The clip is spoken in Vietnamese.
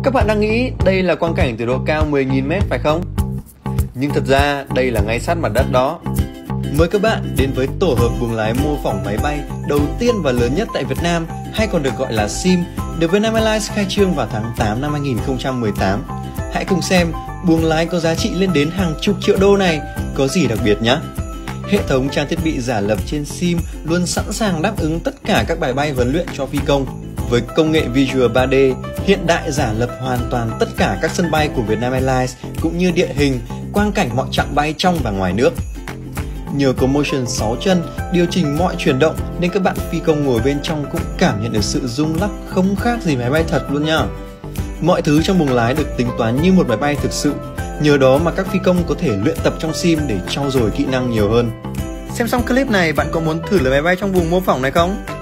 Các bạn đang nghĩ đây là quang cảnh từ độ cao 10.000m phải không? Nhưng thật ra đây là ngay sát mặt đất đó. Mời các bạn đến với tổ hợp buồng lái mô phỏng máy bay đầu tiên và lớn nhất tại Việt Nam, hay còn được gọi là SIM, được Vietnam Airlines khai trương vào tháng 8 năm 2018. Hãy cùng xem buồng lái có giá trị lên đến hàng chục triệu đô này có gì đặc biệt nhé. Hệ thống trang thiết bị giả lập trên SIM luôn sẵn sàng đáp ứng tất cả các bài bay huấn luyện cho phi công. Với công nghệ Visual 3D hiện đại giả lập hoàn toàn tất cả các sân bay của Vietnam Airlines cũng như địa hình, quang cảnh mọi chặng bay trong và ngoài nước. Nhờ có Motion 6 chân điều chỉnh mọi chuyển động nên các bạn phi công ngồi bên trong cũng cảm nhận được sự rung lắc không khác gì máy bay thật luôn nha. Mọi thứ trong buồng lái được tính toán như một máy bay thực sự. Nhờ đó mà các phi công có thể luyện tập trong SIM để trau dồi kỹ năng nhiều hơn. Xem xong clip này bạn có muốn thử lấy máy bay trong buồng mô phỏng này không?